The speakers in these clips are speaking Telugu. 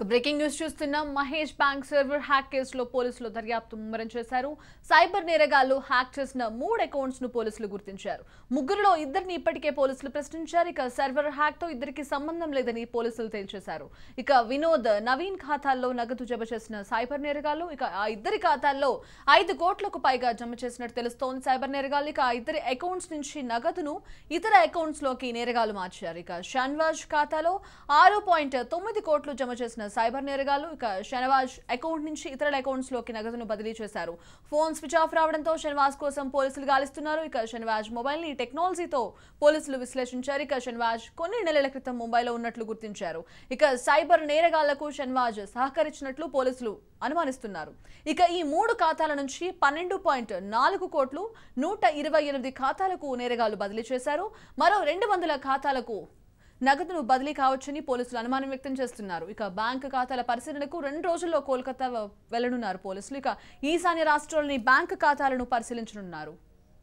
బ్రేకింగ్ న్యూస్ చూస్తున్నాం. మహేష్ బ్యాంక్ సర్వర్ హ్యాక్ కేసులో పోలీసులు దర్యాప్తు ముమ్మరం చేశారు. సైబర్ నేరగాళ్లు హ్యాక్ చేసిన 3 అకౌంట్స్ ను పోలీసులు గుర్తించారు. ముగ్గురులో ఇద్దరిని ఇప్పటికే పోలీసులు ప్రశ్నించారు. ఇక సర్వర్ హ్యాక్ తో ఇద్దరికి సంబంధం లేదని పోలీసులు తేల్చేశారు. ఇక వినోద్, నవీన్ ఖాతాల్లో నగదు జమ చేసిన సైబర్ నేరగాళ్లు ఇక ఆ ఇద్దరి ఖాతాల్లో 5 కోట్లకు పైగా జమ చేసినట్టు తెలుస్తోంది. సైబర్ నేరగాళ్లు ఇక ఆ ఇద్దరి అకౌంట్స్ నుంచి నగదును ఇతర అకౌంట్స్ లోకి నేరగాళ్లు మార్చారు. ఇక షన్వాజ్ ఖాతాలో 6.9 కోట్లు జమ చేసిన సైబర్ నేరగాళ్లు ఇక షనవాజ్ అకౌంట్ నుంచి ఇతర అకౌంట్స్ లోకి నగదును బదిలీ చేశారు. ఫోన్ స్విచ్ ఆఫ్ రావడంతో షనవాజ్ కోసం పోలీసులు గాలిస్తున్నారు. ఇక షనవాజ్ మొబైల్ ని టెక్నాలజీతో పోలీసులు విశ్లేషించారు. ఇక షనవాజ్ కొన్ని నెలల క్రితం ముంబైలో ఉన్నట్లు గుర్తించారు. ఇక సైబర్ నేరగాళ్లకు షనవాజ్ సహకరించినట్లు పోలీసులు అనుమానిస్తున్నారు. ఇక ఈ 3 ఖాతాల నుంచి 12.4 కోట్లు 128 ఖాతాలకు నేరగాళ్లు బదిలీ చేశారు. మరో 200 ఖాతాలకు నగదును బదిలీ కావచ్చని పోలీసులు అనుమానం వ్యక్తం చేస్తున్నారు. ఇక బ్యాంకు ఖాతాల పరిశీలనకు 2 రోజుల్లో కోల్కతా వెళ్లనున్నారు పోలీసులు. ఇక ఈశాన్య రాష్ట్రాల్లోని బ్యాంకు ఖాతాలను పరిశీలించనున్నారు.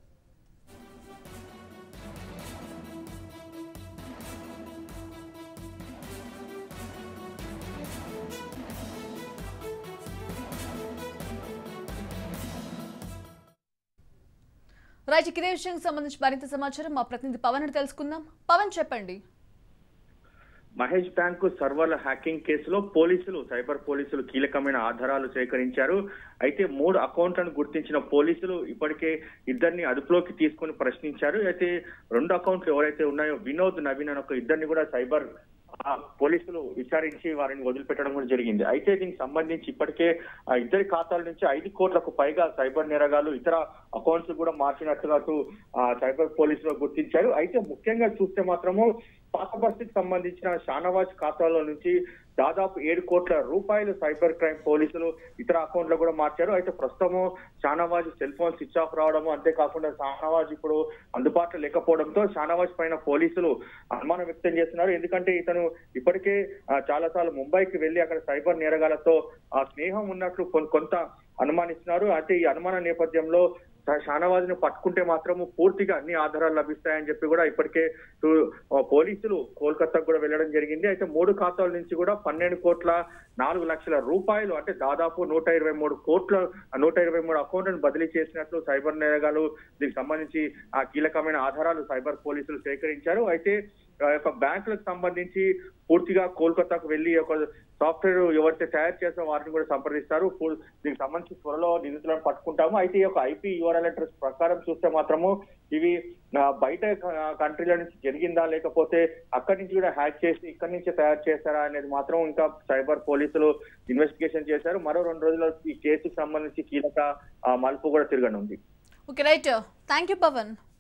రైట్, ఇదే విషయానికి సంబంధించి మరింత సమాచారం మా ప్రతినిధి పవన్ అని తెలుసుకుందాం. పవన్, చెప్పండి. మహేష్ బ్యాంకు సర్వర్ల హ్యాకింగ్ కేసులో సైబర్ పోలీసులు కీలకమైన ఆధారాలు సేకరించారు. అయితే 3 అకౌంట్లను గుర్తించిన పోలీసులు ఇప్పటికే ఇద్దరిని అదుపులోకి తీసుకుని ప్రశ్నించారు. అయితే 2 అకౌంట్లు ఎవరైతే ఉన్నాయో వినోద్, నవీన్ అని ఒక ఇద్దరిని కూడా సైబర్ పోలీసులు విచారించి వారిని వదిలిపెట్టడం కూడా జరిగింది. అయితే దీనికి సంబంధించి ఇప్పటికే ఇద్దరి ఖాతాల నుంచి 5 కోట్లకు పైగా సైబర్ నేరగాళ్లు ఇతర అకౌంట్స్ కూడా మార్చినట్టుగా సైబర్ పోలీసులు గుర్తించారు. అయితే ముఖ్యంగా చూస్తే మాత్రము పాత బస్తీకి సంబంధించిన షానవాజ్ ఖాతాలో నుంచి దాదాపు 7 కోట్ల రూపాయలు సైబర్ క్రైమ్ పోలీసులు ఇతర అకౌంట్లో కూడా మార్చారు. అయితే ప్రస్తుతము Shanawaz cell phone switch off రావడము, అంతేకాకుండా షానవాజ్ ఇప్పుడు అందుబాటులో లేకపోవడంతో షానవాజ్ పైన పోలీసులు అనుమానం వ్యక్తం చేస్తున్నారు. ఎందుకంటే ఇతను ఇప్పటికే చాలా సార్లు ముంబైకి వెళ్లి అక్కడ సైబర్ నేరగాళ్లతో స్నేహం ఉన్నట్లు కొంత అనుమానిస్తున్నారు. అయితే ఈ అనుమాన నేపథ్యంలో షానవాజ్ ను పట్టుకుంటే మాత్రము పూర్తిగా అన్ని ఆధారాలు లభిస్తాయని చెప్పి కూడా ఇప్పటికే పోలీసులు కోల్కతాకు కూడా వెళ్లడం జరిగింది. అయితే 3 ఖాతాల నుంచి కూడా 12 కోట్ల 4 లక్షల రూపాయలు అంటే దాదాపు 123 అకౌంట్లను బదిలీ చేసినట్లు సైబర్ నేరగాళ్లు దీనికి సంబంధించి కీలకమైన ఆధారాలు సైబర్ పోలీసులు సేకరించారు. అయితే బ్యాంకులకు సంబంధించి పూర్తిగా కోల్కతాకు వెళ్లి ఒక సాఫ్ట్వేర్ ఎవరైతే తయారు చేసిన వారిని కూడా సంప్రదిస్తారు. దీనికి సంబంధించి త్వరలో నిందితులను పట్టుకుంటాము. అయితే ఈ యొక్క IP URL అడ్రస్ ప్రకారం చూస్తే మాత్రము ఇవి బయట కంట్రీల నుంచి జరిగిందా లేకపోతే అక్కడి నుంచి కూడా హ్యాక్ చేసి ఇక్కడి నుంచే తయారు చేస్తారా అనేది మాత్రం ఇంకా సైబర్ పోలీసులు ఇన్వెస్టిగేషన్ చేశారు. మరో 2 రోజుల్లో ఈ కేసుకు సంబంధించి కీలక మలుపు కూడా తిరగనుంది. Okay, right. Thank you Pawan.